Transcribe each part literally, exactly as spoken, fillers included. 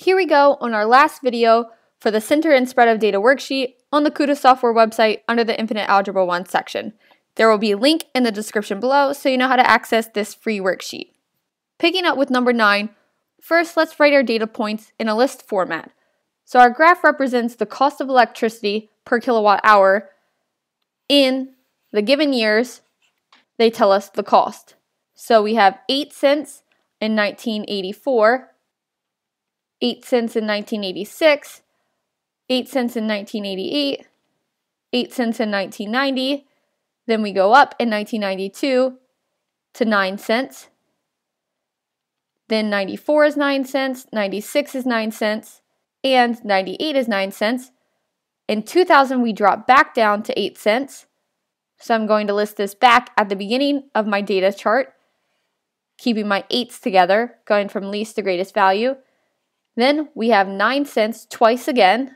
here we go on our last video for the Center and Spread of Data worksheet on the KutaSoftware website under the Infinite Algebra one section. There will be a link in the description below so you know how to access this free worksheet. Picking up with number nine, first let's write our data points in a list format. So our graph represents the cost of electricity per kilowatt hour in the given years. They tell us the cost. So we have eight cents in nineteen eighty-four, eight cents in nineteen eighty-six, eight cents in nineteen eighty-eight, eight cents in nineteen ninety, then we go up in nineteen ninety-two to nine cents, then ninety-four is nine cents, ninety-six is nine cents, and ninety-eight is nine cents. In two thousand we drop back down to eight cents, so I'm going to list this back at the beginning of my data chart, keeping my eights together, going from least to greatest value. Then we have nine cents twice again,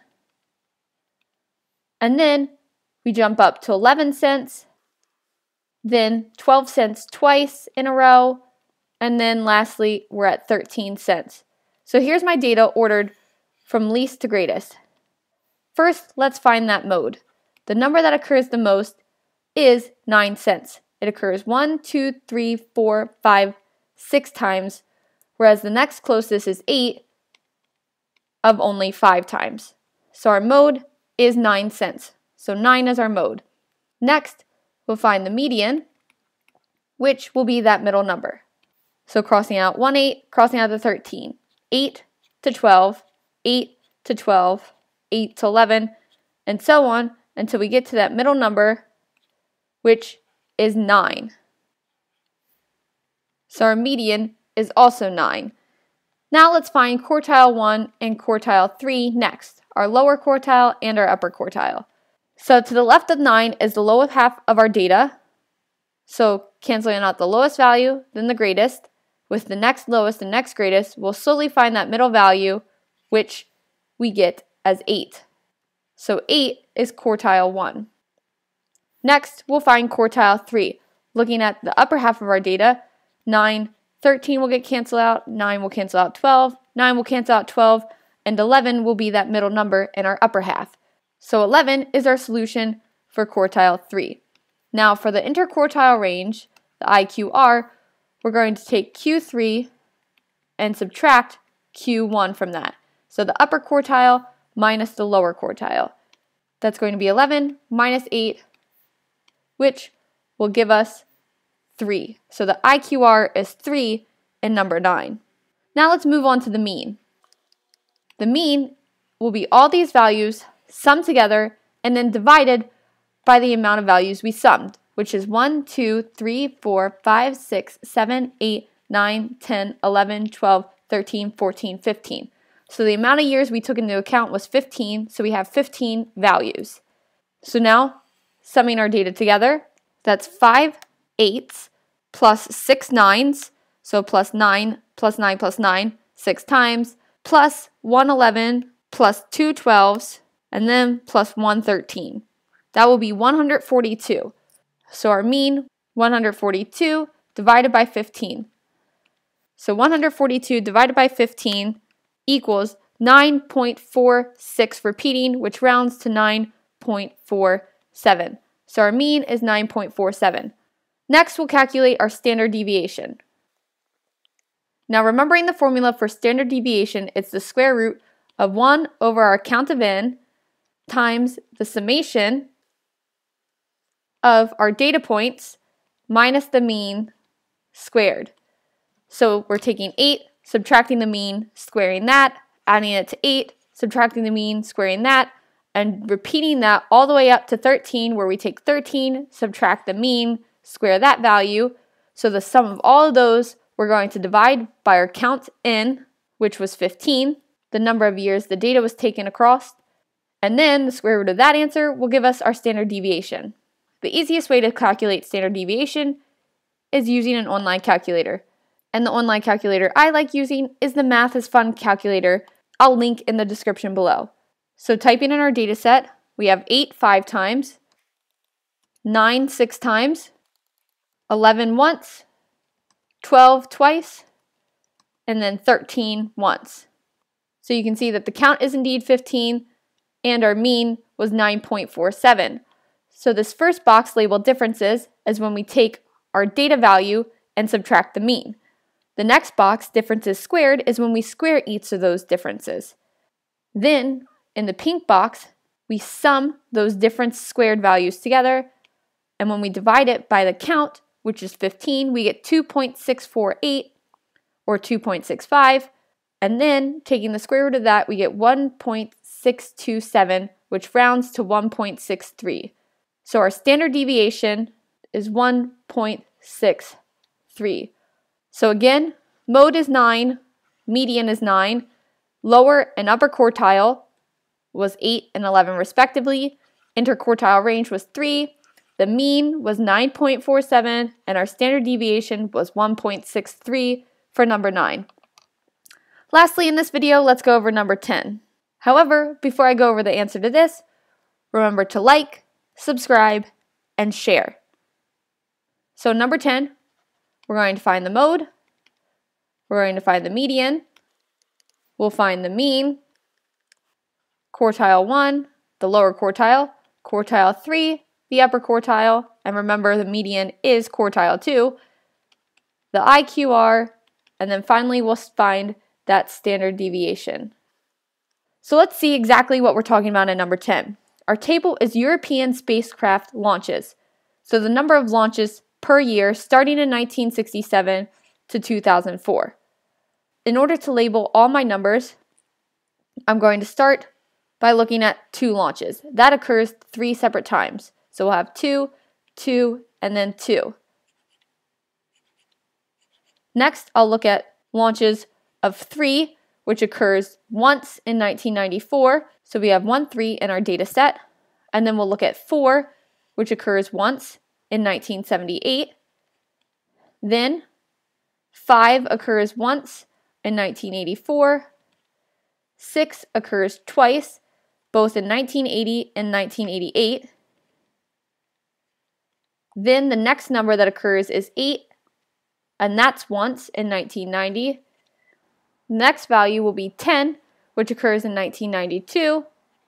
and then we jump up to eleven cents, then twelve cents twice in a row, and then lastly we're at thirteen cents. So here's my data ordered from least to greatest. First, let's find that mode. The number that occurs the most is nine cents. It occurs one, two, three, four, five, six times, whereas the next closest is eight of only five times. So our mode is nine cents. So nine is our mode. Next, we'll find the median, which will be that middle number. So crossing out one eight, crossing out the thirteen, eight to twelve, eight to twelve, eight to eleven, and so on until we get to that middle number, which is nine. So our median is also nine. Now let's find quartile one and quartile three next, our lower quartile and our upper quartile. So to the left of nine is the lowest half of our data. So canceling out the lowest value, then the greatest, with the next lowest and next greatest, we'll slowly find that middle value, which we get as eight. So eight is quartile one. Next, we'll find quartile three. Looking at the upper half of our data, nine, thirteen will get canceled out, nine will cancel out twelve, nine will cancel out twelve, and eleven will be that middle number in our upper half. So eleven is our solution for quartile three. Now for the interquartile range, the I Q R, we're going to take Q three and subtract Q one from that. So the upper quartile minus the lower quartile. That's going to be eleven minus eight, which will give us three. So the I Q R is three in number nine. Now let's move on to the mean. The mean will be all these values summed together and then divided by the amount of values we summed, which is one, two, three, four, five, six, seven, eight, nine, ten, eleven, twelve, thirteen, fourteen, fifteen. So the amount of years we took into account was fifteen, so we have fifteen values. So now, summing our data together, that's five eights plus six nines, so plus nine plus nine plus nine, six times, plus one eleven plus two twelves, and then plus one thirteen. That will be one hundred forty-two. So our mean, one hundred forty-two divided by fifteen. So one hundred forty-two divided by fifteen equals nine point four six, repeating, which rounds to nine point four seven. So our mean is nine point four seven. Next, we'll calculate our standard deviation. Now, remembering the formula for standard deviation, it's the square root of one over our count of n times the summation of our data points minus the mean squared. So we're taking eight, subtracting the mean, squaring that, adding it to eight, subtracting the mean, squaring that, and repeating that all the way up to thirteen, where we take thirteen, subtract the mean, square that value. So the sum of all of those we're going to divide by our count n, which was fifteen, the number of years the data was taken across, and then the square root of that answer will give us our standard deviation. The easiest way to calculate standard deviation is using an online calculator. And the online calculator I like using is the Math is Fun calculator. I'll link in the description below. So typing in our data set, we have eight five times, nine six times, eleven once, twelve twice, and then thirteen once. So you can see that the count is indeed fifteen and our mean was nine point four seven. So this first box labeled differences is when we take our data value and subtract the mean. The next box, differences squared, is when we square each of those differences. Then, in the pink box, we sum those difference squared values together, and when we divide it by the count, which is fifteen, we get two point six four eight, or two point six five, and then, taking the square root of that, we get one point six two seven, which rounds to one point six three. So our standard deviation is one point six three. So again, mode is nine, median is nine, lower and upper quartile was eight and eleven respectively, interquartile range was three, the mean was nine point four seven, and our standard deviation was one point six three for number nine. Lastly, in this video, let's go over number ten. However, before I go over the answer to this, remember to like, subscribe, and share. So number ten, we're going to find the mode, we're going to find the median, we'll find the mean, quartile one, the lower quartile, quartile three, the upper quartile, and remember the median is quartile two, the I Q R, and then finally we'll find that standard deviation. So let's see exactly what we're talking about in number ten. Our table is European spacecraft launches. So the number of launches per year starting in nineteen sixty-seven to two thousand four. In order to label all my numbers, I'm going to start by looking at two launches. That occurs three separate times. So we'll have two, two, and then two. Next, I'll look at launches of three, which occurs once in nineteen ninety-four. So we have one, three in our data set. And then we'll look at four, which occurs once in nineteen seventy-eight. Then five occurs once in nineteen eighty-four. six occurs twice, both in nineteen eighty and nineteen eighty-eight. Then the next number that occurs is eight, and that's once in nineteen ninety. The next value will be ten, which occurs in nineteen ninety-two.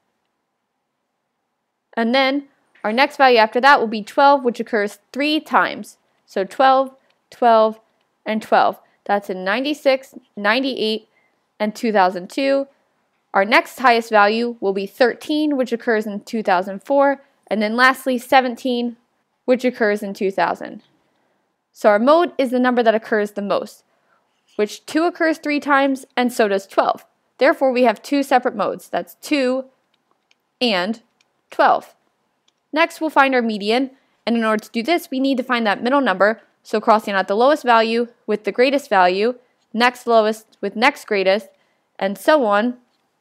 And then our next value after that will be twelve, which occurs three times. So twelve, twelve, and twelve. That's in ninety-six, ninety-eight, and two thousand two. Our next highest value will be thirteen, which occurs in two thousand four. And then lastly, seventeen, which occurs in two thousand. So our mode is the number that occurs the most, which two occurs three times, and so does twelve. Therefore, we have two separate modes. That's two and twelve. Next, we'll find our median, and in order to do this, we need to find that middle number, so crossing out the lowest value with the greatest value, next lowest with next greatest, and so on.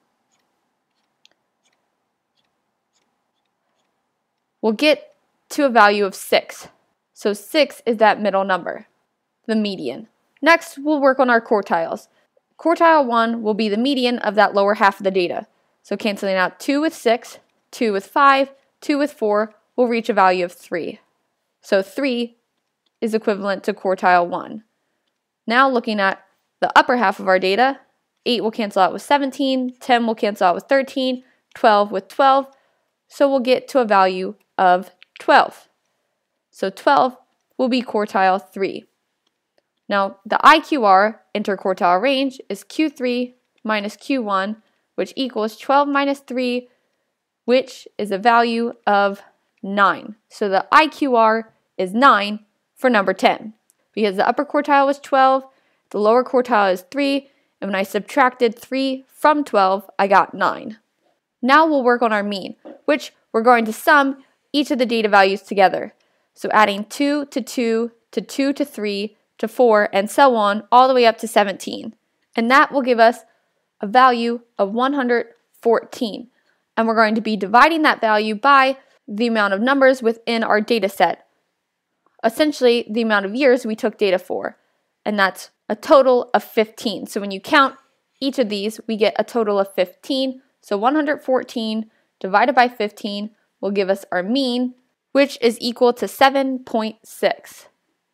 We'll get to a value of six. So six is that middle number, the median. Next, we'll work on our quartiles. Quartile one will be the median of that lower half of the data. So canceling out two with six, two with five, two with four, we'll reach a value of three. So three is equivalent to quartile one. Now looking at the upper half of our data, eight will cancel out with seventeen, ten will cancel out with thirteen, twelve with twelve, so we'll get to a value of twelve. So twelve will be quartile three. Now the I Q R, interquartile range, is Q three minus Q one, which equals twelve minus three, which is a value of nine. So the I Q R is nine for number ten. Because the upper quartile was twelve, the lower quartile is three, and when I subtracted three from twelve, I got nine. Now we'll work on our mean, which we're going to sum each of the data values together. So adding two to two to two to three to four and so on all the way up to seventeen. And that will give us a value of one hundred fourteen. And we're going to be dividing that value by the amount of numbers within our data set. Essentially, the amount of years we took data for. And that's a total of fifteen. So when you count each of these, we get a total of fifteen. So one hundred fourteen divided by fifteen will give us our mean, which is equal to seven point six.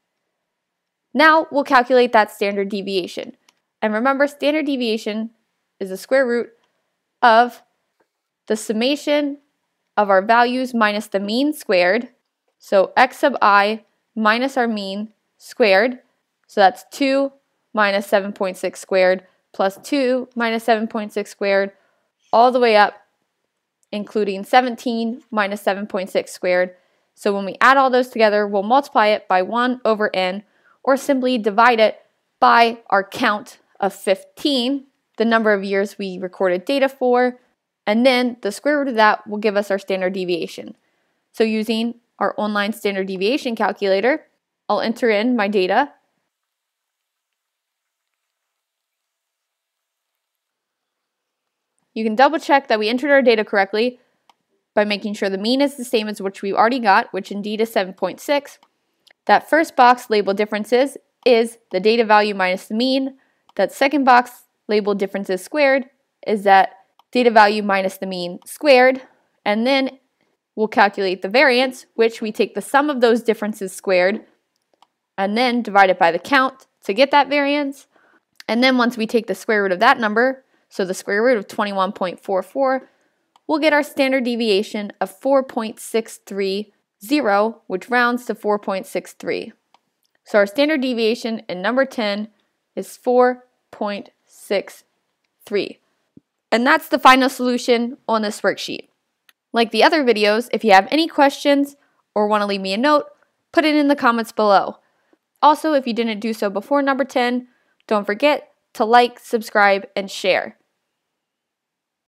Now we'll calculate that standard deviation. And remember, standard deviation is the square root of the summation of our values minus the mean squared. So x sub I minus our mean squared. So that's two minus seven point six squared plus two minus seven point six squared all the way up, including seventeen minus seven point six squared. So when we add all those together, we'll multiply it by one over n, or simply divide it by our count of fifteen, the number of years we recorded data for, and then the square root of that will give us our standard deviation. So using our online standard deviation calculator, I'll enter in my data. You can double check that we entered our data correctly by making sure the mean is the same as which we already got, which indeed is seven point six. That first box labeled differences is the data value minus the mean. That second box labeled differences squared is that data value minus the mean squared. And then we'll calculate the variance, which we take the sum of those differences squared and then divide it by the count to get that variance. And then once we take the square root of that number, so the square root of twenty-one point four four, we'll get our standard deviation of four point six three zero, which rounds to four point six three. So our standard deviation in number ten is four point six three. And that's the final solution on this worksheet. Like the other videos, if you have any questions or want to leave me a note, put it in the comments below. Also, if you didn't do so before number ten, don't forget to like, subscribe, and share.